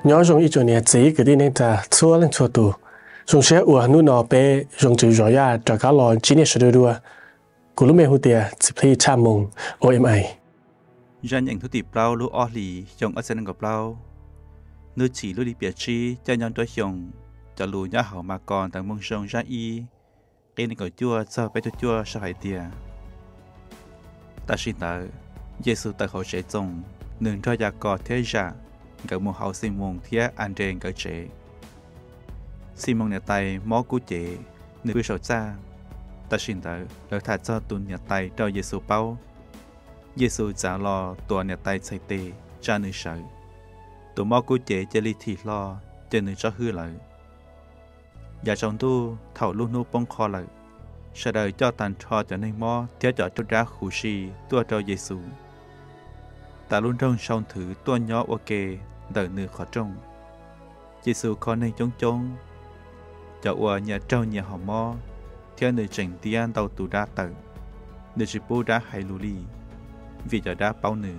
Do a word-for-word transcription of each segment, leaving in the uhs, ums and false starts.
nhớ dùng ít chỗ này chỉ cái đi nên ta xua lên xua tù dùng xe ủa nu nọ bé dùng chữ rõ ra cho cá lòn chín này sẽ đua cú lúc mẹ hụt tiền chỉ phi cha mông o em ai dân nhận thu tiệp lao lu o lì dùng ở trên ngọc lao nữ chỉ lu đi bịa chi cho nhân đối dùng cho lù nhá hậu mà còn tặng mông sông ra y cái này gọi chua cho bé chua sao phải tiền ta xin tờ Giêsu tại hội sẽ dùng nương cho gia cò thế giả gặp một hậu xin mong thiết anh trên cỡ trẻ xin mong nhà tay mó cú chế nương quy sầu cha ta xin tờ lời thà cho tuần nhà tay cho Giêsu bao Giêsu trả lo tua nhà tay xây tê cha nương sợ tụ mó cú chế cho li thì lo cho nương cho hư lợi và trong tu thầu luôn nu bông kho lợi sẽ đợi cho tàn cho cho nên mò theo cho cho ra khu si tua cho Giêsu ta luôn trong song thử tua nhỏ ok đợi nửa khó trong Giêsu có nên chống chống cho ua nhà trâu nhà họ mò theo nửa trình tiền đầu tù đá tử nửa chỉ bố đá hay lù li vì cho đá bao nửa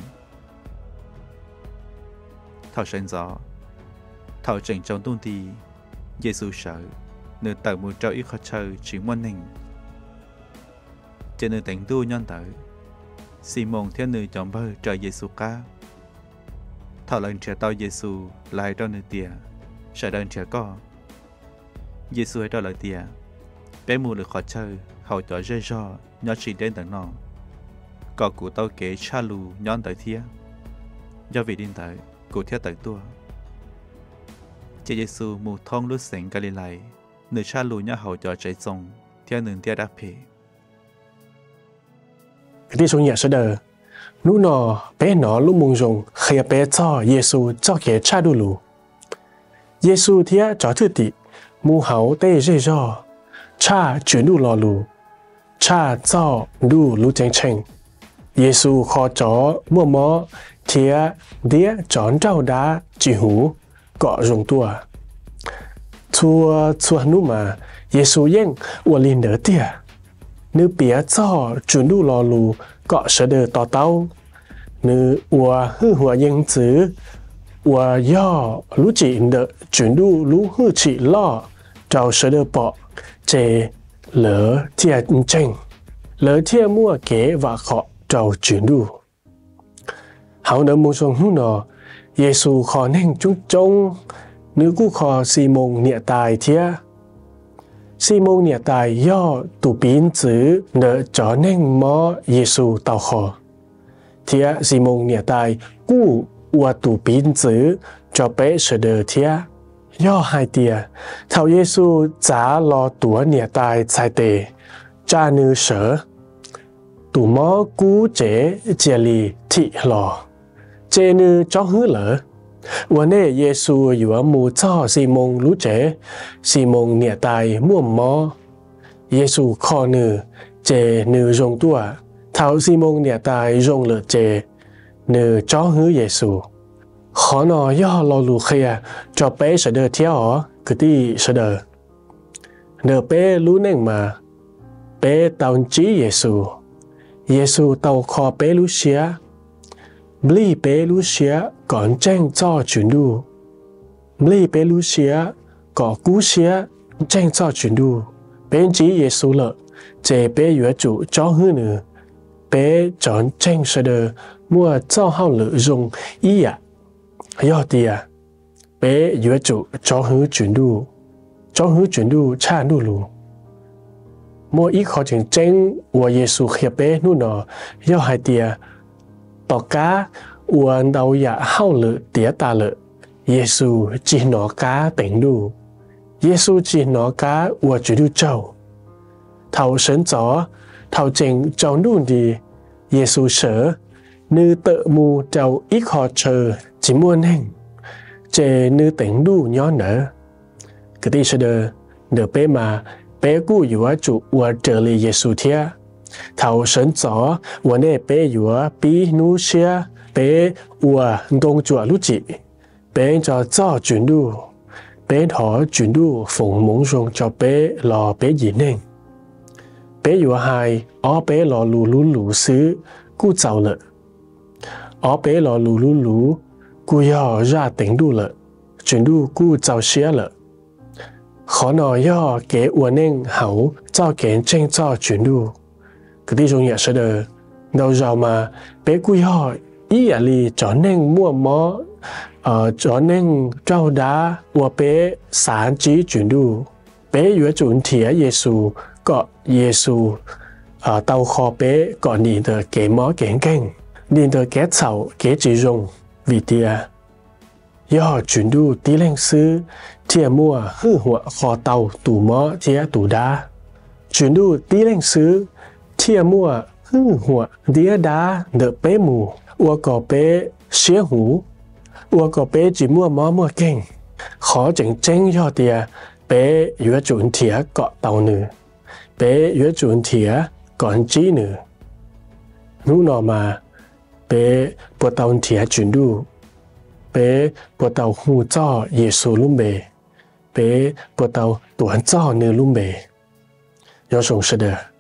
thảo sinh gió thảo trình trong tung thì Giêsu sợ nửa tử một trâu ít khó chơi chỉ muốn hình trên nửa tỉnh tu nhân tử Simon theo nửa chọn bơ trời Giêsu ca thảo lần trẻ tao Giêsu lại cho nửa tiền sợ đơn trẻ co Giêsu hay cho lời tiền bé mù được khó chơi hậu cho dễ do nhỏ chỉ đến tận nọ có cụ tao kể cha lù nhon tới thia do vì điên tới cụ theo tới tua cha Giêsu mù thông lút sỉnh Galilee nửa cha lù nhỏ hậu cho trái sông theo nửa tia đáp phê cáiที่ทรงอยากเสดอนู้นอเป้หนอลูกมุงรงเขียเป้จ่อเยซูจ่อเกชาดูลูเยซูเทียจ่อทื่อติมูเหาเต้เร่จ่อชาจืนดูรอลูชาจ่อดูลูเจงเชงเยซูคอจ่อมั่วมอเทียเดียจอนเจ้าดาจีหูเกาะรงตัวชัวชัวนู้มาเยซูเย่งอวลินเดอเตียnữ bía cho chuyển đủ lò lù cọ sở đời tỏ tao nữ ua hư hùa yên chữ ua do lũ chỉ đỡ chuyển đủ lũ hư chỉ lo trao sở đời bỏ chê lỡ thiệt tranh lỡ thiệt mua kế và khó trao chuyển đủ hảo nợ mô xong hú nọ Giêsu khó nên chúng trông nữ cú khó xì mông nhẹ tài thiệt Simon nhà tài do tụ biến chữ nợ cho nên mò Giêsu tàu khó. Thia Simon nhà tài cú ua tụ biến chữ cho bé sở đời thia. Do hai tia, thảo Giêsu trả lo tủa nhà tài chạy tề, cha nữ sở. Tụ mò cú chế chia lì thị lò. Chế nữ cho hứa lỡ.วันนี้เยซูอยู่ว่ามูจ่อซีมงรู้เจซีมงเนี่ยตายมั่วมอเยซูข้อนือเจนือรงตัวเท่าซีมงเนี่ยตายรงเหลือเจนือจ้อหื้อเยซูขอนอย่อรอลูเคียจอเป้เสดเที่ยวคือที่เสดเนอเป้รู้เน่งมาเป้เตาจีเยซูเยซูเตาคอเป้รู้เชียบลีเปลูเชียก่อนแจ้งจ่อจุนดูบลีเปลูเชียก่อกู้เชียแจ้งจ่อจุนดูเป็นจีเยซูเลเจเปอยู่จุจ่อหื้อนือเปจอนแจ้งเสดมัวจ่อเฮาเหลือรงอีอะยอดเดียเปอยู่จุจ่อหื้อจุนดูจ่อหื้อจุนดูชาดูลูมัวอีขอจึงแจ้งว่าเยซูเขียเปนู่นนอยอดไฮเดียต่อกาอวนดาวอยาเข้าหรือเตียตาเลยเยซูจีหนอกาเต็งดูเยซูจีหนอกาอวจุดูเจ้าเท่าเฉินจ๋อเท่าเจงเจ้านู่นดีเยซูเฉอนือเตะมูเจ้าอีคอเชอจิมวนแห่งเจนือเต็งดูย้อนเหนอกติเสดเดอเป้มาเป้กู้อยู่ว่าจุอวเจอเลยเยซูเทียเท่าเฉินจ๋อวันนี้เป้อยู่ว่าปีนูเชียเป้อัวดงจัวลุจิเป้จะจ่อจุนดูเป้ถอจุนดูฝงมงชงจะเป้รอเป้หยินเองเป้อยู่ว่าไฮอ๋อเป้รอลูลูลูซื้อกู้เจ้าเลยอ๋อเป้รอลูลูลูกูย่อราเต็งดูเลย chuyển đu cu giàu xía lợ khó nói do kế uốn nên hậu cho kế tranh cho chuyển đu cái tí trong nhà sẽ đờ đâu giàu mà bé quy họ ý à li cho nên mua mó ờ cho nên trao đá của bé sản trí chuyển đu bé yếu chuẩn thỉa Giêsu có Giêsu ở tàu kho bé có nhìn được cái mó kén canh nhìn được cái sầu cái chỉ dùng vì tia do chuyển đu tí lên sư thìa mua hư họa kho tàu tủ mó thìa tủ đá chuyển đu tí lên sư thìa mua hư họa đĩa đá đỡ bé mù ua có bé xía hú ua có bé chỉ mua mó mua kênh khó chỉnh tranh cho tia bé yếu chuẩn thìa cọ tàu nữ bé yếu chuẩn thìa còn trí nữ lúc nào mà bé bộ tàu thìa chuyển đu bé bộ tàu hù cho Giêsu luôn bề bé bộ tàu tuấn cho nữ luôn bề do sống sẽ được